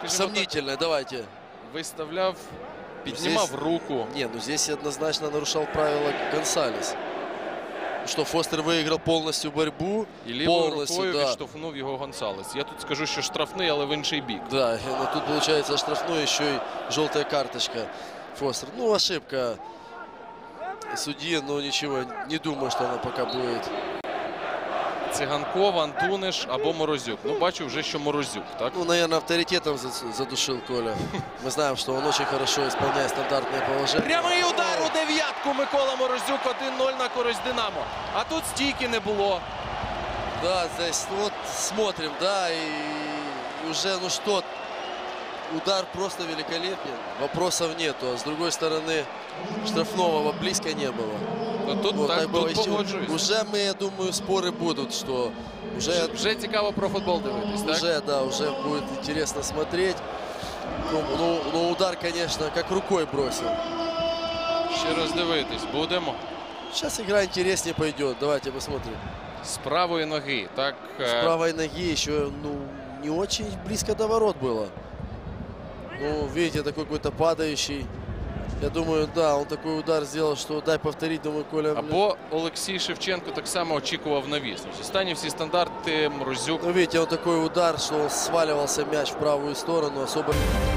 сомнительное, давайте. Виставляв, піднімав руку. Не, ну здесь однозначно нарушал правила Гонсалес. Что Фостер выиграл полностью борьбу. І лівою рукою відштовхнув його Гонсалес. Я тут скажу, що штрафний, але в інший бік. Да, но тут получается штрафной, еще и желтая карточка Фостер. Ну, ошибка судьи, но ничего, не думаю, что она пока будет. Циганков, Антуниш або Морозюк. Ну, бачу вже, що Морозюк, так? Ну, наверное, авторитетом задушил Коля. Мы знаем, что он очень хорошо исполняет стандартные положения. Прямий удар у дев'ятку Микола Морозюк. 1-0 на користь Динамо. А тут стійки не було. Да, здесь вот смотрим, да, и уже, ну что, удар просто великолепен. Вопросов нету. А с другой стороны, штрафного близко не было. Ну, тут, вот, так, было. тут погоджуюсь. Уже, я думаю, споры будут, что Вже цікаво про футбол дивитись, так? Уже, да, уже будет интересно смотреть. Ну, удар, конечно, как рукой бросил. Ще раз дивитись будемо. Сейчас игра интереснее пойдет. Давайте посмотрим. С правой ноги, так? С правой ноги еще, ну, не очень близко до ворот было. Ну, видите, такой какой-то падающий. Я думаю, да, он такой удар сделал, что дай повторить, думаю, Коля... Або Олексій Шевченко так само очікував навіс. Останні всі стандарти Морозюк. Ну, видите, он такой удар, что он сваливался мяч в правую сторону, особо...